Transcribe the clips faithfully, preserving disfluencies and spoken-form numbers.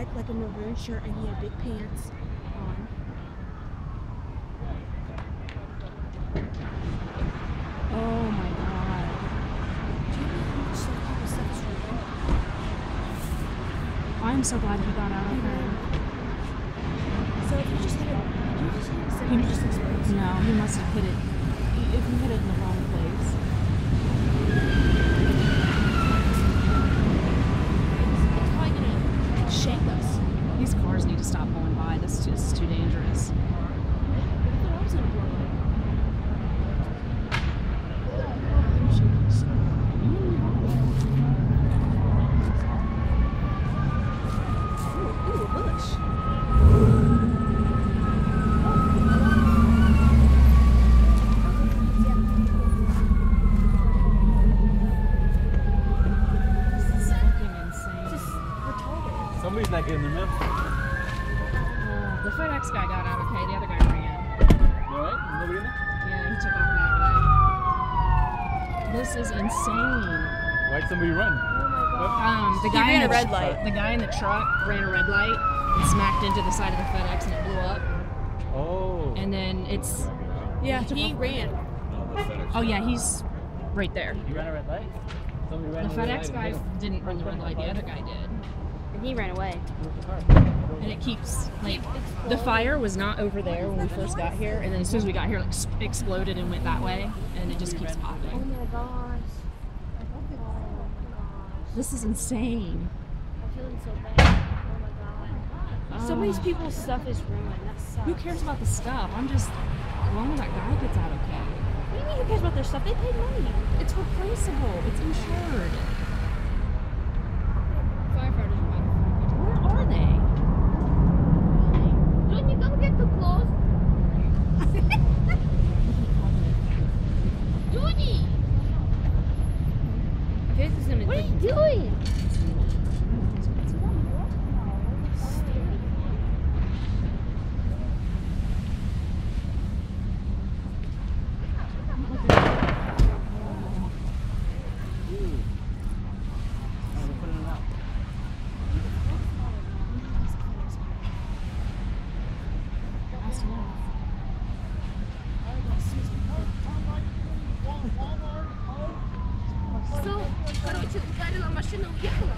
had like a maroon shirt and he had big pants on. Oh my god. Do you know how much stuff people stuff is ruined? I'm so glad he got out okay. So if you just hit it, you just hit it, so He it just explodes. No, he must have hit it. If he hit it in the wrong place. It's probably gonna shake us. These cars need to stop going by. This is just too dangerous. I thought I was gonna blow up. I'm shaking so bad. Ooh, ooh, a bush. Somebody's not getting the memo. Uh, the FedEx guy got out okay. The other guy ran. You alright? Nobody in there? Yeah, he took off that way. This is insane. Why'd somebody run? Oh my god. Um, the He guy ran in a the red tr- light. The guy in the truck ran a red light and smacked into the side of the FedEx and it blew up. Oh. And then it's Yeah, he ran. oh yeah, he's right there. You ran a red light? Somebody ran The a red FedEx light guy and hit him. didn't run the red light. The other guy did. And he ran away. And it keeps like the fire was not over there when we first got here, and then as soon as we got here, it like, exploded and went that way, and it just keeps Oh popping. my gosh. Oh my gosh. This is insane. I'm feeling so bad. Oh my god. So Oh. many people's stuff is ruined. That sucks. Who cares about the stuff? I'm just as long as that guy gets out okay. What do you mean who cares about their stuff? They paid money. It's replaceable. It's insured. Firefighters are Where are they? Don't you don't get too close. Judy! This is gonna what are you doing? Все, короче, ударила машина, уехала.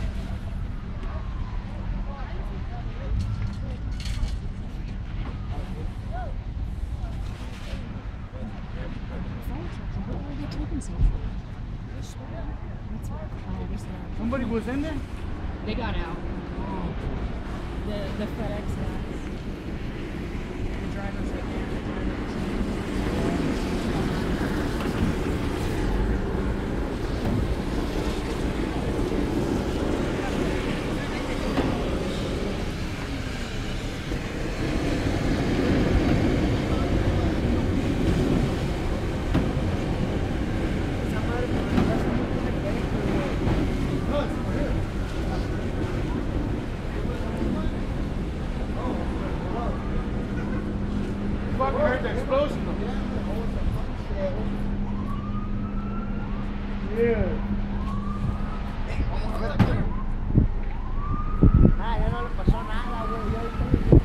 Somebody was in there? They got out. The the FedEx guys. The drivers right there. Fucking heard the explosion though. Yeah. Ah, ya no le pasó nada, güey. Ya está.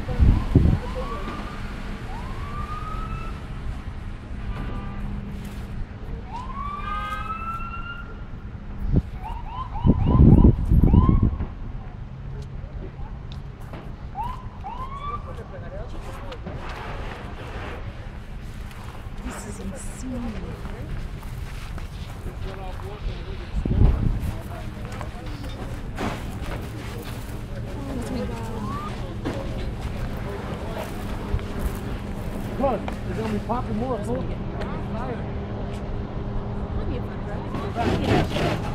This is insane. Cuz, they're gonna be popping more. Hold it. That'd be a fun drive.